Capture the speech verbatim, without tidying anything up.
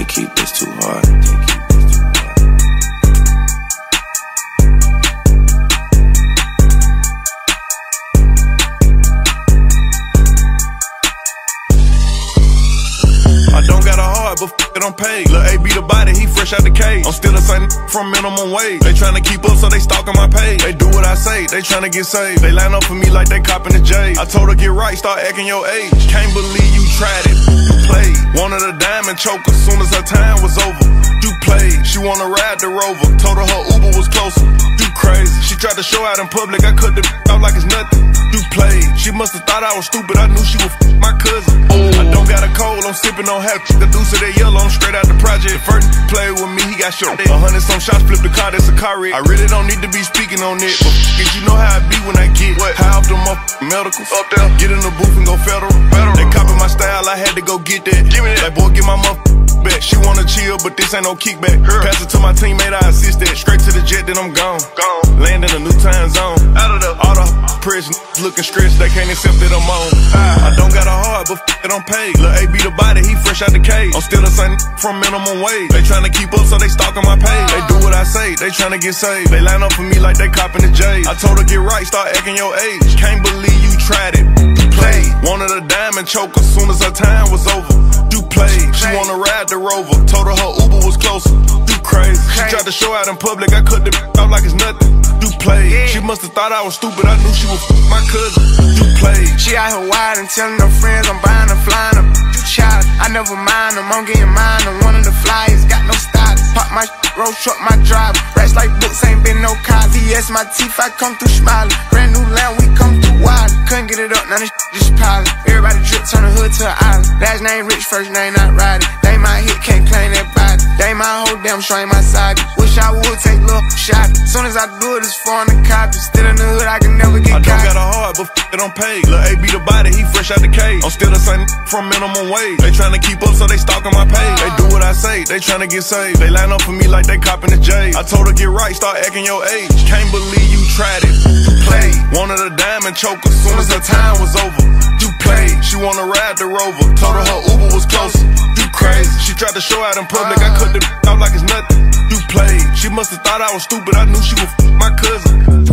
Can't keep this too hard. Can't keep this too hard. I don't got a heart, but f it, I'm paid. Lil' A be the body, he fresh out the cage. I'm still the same from minimum wage. They tryna keep up, so they stalking my page. They do what I say, they tryna get saved. They line up for me like they copping the J. I told her get right, start acting your age. Can't believe you tried it, you played. Wanted a diamond choker, soon as her time was over. You played, she wanna ride the Rover. Told her her Uber was closer. You crazy, she tried to show out in public. I cut the out like it's nothing. You played, she must've thought I was stupid. I knew she was f my cousin. I don't got a cold, I'm sipping on half. The deuce of that yellow, I'm straight out the project. First play with me, he got shot. A hundred some shots, flip the car, that's a car wreck. I really don't need to be speaking on it, but f you know how I be when I get what? High off them up medicals. Up there, get in the booth and go federal. federal. They copy my style, I had to go get that. Give me that. Like boy, get my mother back. She wanna chill, but this ain't no kickback. Girl. Pass it to my teammate, I assist that. Straight to the jet, then I'm gone. Gone. Land in a new time zone. Out of the all the press looking stressed, they can't accept that I'm on. I, I don't got a heart, but f it, I'm paid. Lil' A be the body, he fresh out the cage. I'm still the same from minimum wage. They tryna keep up, so they stalking my page. They do what I say, they tryna get saved. They line up for me like they copping the J. I told her get right, start acting your age. Can't believe you tried it, you played. Wanted a diamond choker, soon as her time was over. You played, she wanna ride the Rover. Told her her Uber was closer. You crazy, she tried to show out in public. I cut the out like it's nothing. You played, she must've thought I was stupid. I knew she was f my cousin. You played. She out here wide and telling her friends I'm buying her, flying her. You child, I never mind them, I'm getting mine. I'm one of the flyers, got no style. Pop my road truck, my drive. Rats like books, ain't been no cars. V S my teeth, I come through smiling. Brand new land, we come through wild. Couldn't get it up, now this just piling. Everybody drip, turn the hood to an island. Last name rich, first name not riding. They my hit, can't claim that body. They my whole damn strain my side. Wish I would take little shot. Soon as I do it, it's foreign to copy. Still in the hood, I can never get I don't caught. got a heart, but f it, I'm paid. Lil' A be the body, he fresh out the cage. I'm still the same from minimum wage. They tryna keep up, so they stalking my page. They do what I say, they tryna get saved. They line up for me like they copping the J. I told her get right, start acting your age. Can't believe you tried it, you played. Wanted a diamond choker, soon as her time was over. You played, she wanna ride the Rover. Told her her Uber was closer. You crazy, she tried to show out in public. I cut the out like it's nothing. You played, she must've thought I was stupid. I knew she was f my cousin.